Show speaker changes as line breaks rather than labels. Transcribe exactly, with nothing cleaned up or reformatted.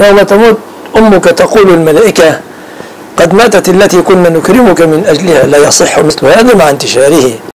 يوم تموت أمك تقول الملائكة قد ماتت التي كنا نكرمك من أجلها، لا يصح مثل هذا مع انتشاره.